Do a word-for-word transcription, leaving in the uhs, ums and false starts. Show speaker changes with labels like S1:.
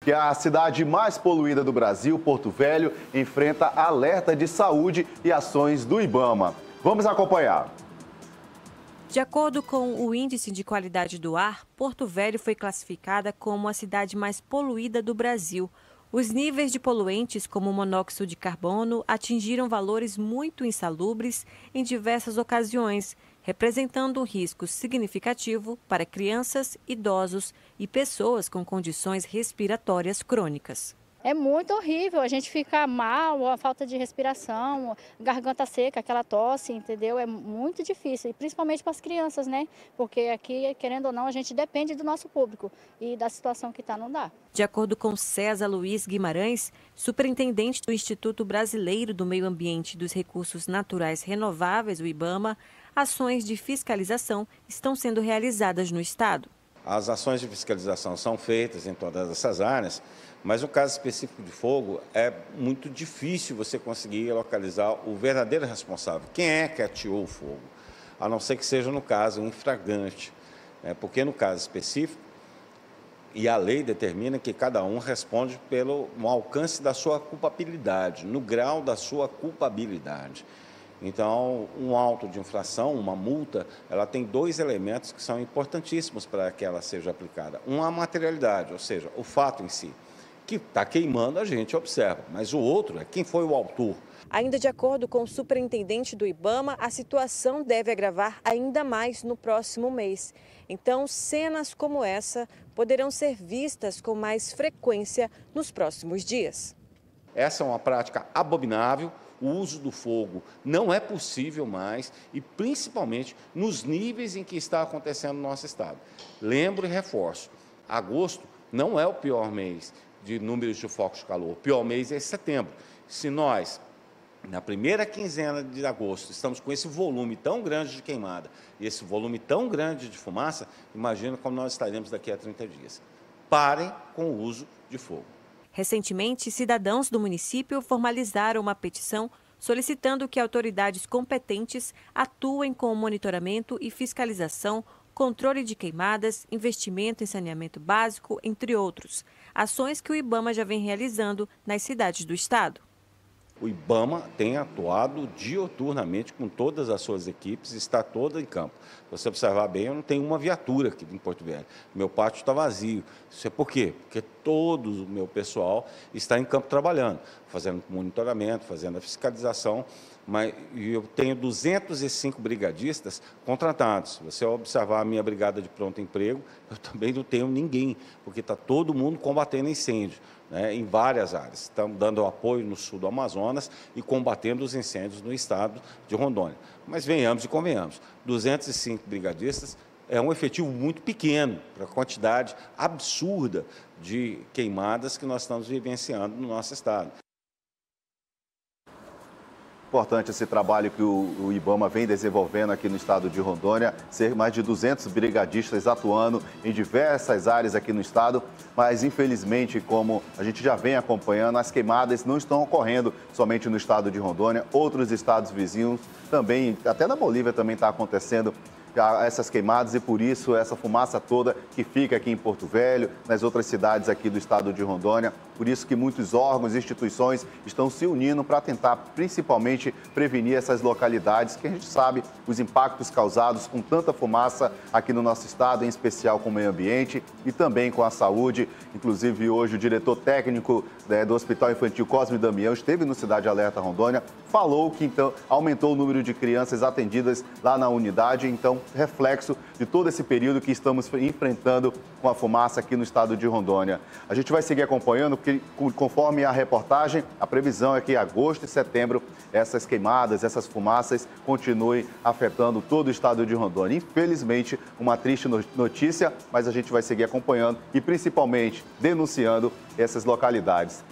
S1: que a cidade mais poluída do Brasil, Porto Velho, enfrenta alerta de saúde e ações do IBAMA. Vamos acompanhar.
S2: De acordo com o Índice de Qualidade do Ar, Porto Velho foi classificada como a cidade mais poluída do Brasil. Os níveis de poluentes, como o monóxido de carbono, atingiram valores muito insalubres em diversas ocasiões, representando um risco significativo para crianças, idosos e pessoas com condições respiratórias crônicas.
S3: É muito horrível, a gente fica mal, a falta de respiração, garganta seca, aquela tosse, entendeu? É muito difícil, e principalmente para as crianças, né? Porque aqui, querendo ou não, a gente depende do nosso público e da situação que está, não dá.
S2: De acordo com César Luiz Guimarães, superintendente do Instituto Brasileiro do Meio Ambiente e dos Recursos Naturais Renováveis, o IBAMA, ações de fiscalização estão sendo realizadas no estado.
S4: As ações de fiscalização são feitas em todas essas áreas, mas no caso específico de fogo, é muito difícil você conseguir localizar o verdadeiro responsável. Quem é que ateou o fogo? A não ser que seja, no caso, um infragante. Né? Porque no caso específico, e a lei determina que cada um responde pelo no alcance da sua culpabilidade, no grau da sua culpabilidade. Então, um auto de infração, uma multa, ela tem dois elementos que são importantíssimos para que ela seja aplicada. Um, a materialidade, ou seja, o fato em si, que está queimando, a gente observa, mas o outro é quem foi o autor.
S2: Ainda de acordo com o superintendente do IBAMA, a situação deve agravar ainda mais no próximo mês. Então, cenas como essa poderão ser vistas com mais frequência nos próximos dias.
S4: Essa é uma prática abominável. O uso do fogo não é possível mais e principalmente nos níveis em que está acontecendo no nosso estado. Lembro e reforço, agosto não é o pior mês de números de focos de calor, o pior mês é setembro. Se nós, na primeira quinzena de agosto, estamos com esse volume tão grande de queimada e esse volume tão grande de fumaça, imagina como nós estaremos daqui a trinta dias. Parem com o uso de fogo.
S2: Recentemente, cidadãos do município formalizaram uma petição solicitando que autoridades competentes atuem com o monitoramento e fiscalização, controle de queimadas, investimento em saneamento básico, entre outros. Ações que o IBAMA já vem realizando nas cidades do estado.
S4: O IBAMA tem atuado dioturnamente com todas as suas equipes, está toda em campo. Se você observar bem, eu não tenho uma viatura aqui em Porto Velho. Meu pátio está vazio. Isso é por quê? Porque todo o meu pessoal está em campo trabalhando, fazendo monitoramento, fazendo a fiscalização, mas eu tenho duzentos e cinco brigadistas contratados. Se você observar a minha brigada de pronto emprego, eu também não tenho ninguém, porque está todo mundo combatendo incêndio. Né, em várias áreas. Estamos dando apoio no sul do Amazonas e combatendo os incêndios no estado de Rondônia. Mas venhamos e convenhamos, duzentos e cinco brigadistas é um efetivo muito pequeno para a quantidade absurda de queimadas que nós estamos vivenciando no nosso estado.
S1: Importante esse trabalho que o, o IBAMA vem desenvolvendo aqui no estado de Rondônia, ser mais de duzentos brigadistas atuando em diversas áreas aqui no estado, mas infelizmente, como a gente já vem acompanhando, as queimadas não estão ocorrendo somente no estado de Rondônia, outros estados vizinhos também, até na Bolívia também está acontecendo essas queimadas e por isso essa fumaça toda que fica aqui em Porto Velho, nas outras cidades aqui do estado de Rondônia. Por isso que muitos órgãos e instituições estão se unindo para tentar principalmente prevenir essas localidades que a gente sabe os impactos causados com tanta fumaça aqui no nosso estado, em especial com o meio ambiente e também com a saúde. Inclusive hoje o diretor técnico né, do Hospital Infantil Cosme Damião esteve no Cidade Alerta Rondônia, falou que então aumentou o número de crianças atendidas lá na unidade, então reflexo de todo esse período que estamos enfrentando com a fumaça aqui no estado de Rondônia. A gente vai seguir acompanhando, porque conforme a reportagem, a previsão é que em agosto e setembro essas queimadas, essas fumaças continuem afetando todo o estado de Rondônia. Infelizmente, uma triste notícia, mas a gente vai seguir acompanhando e principalmente denunciando essas localidades.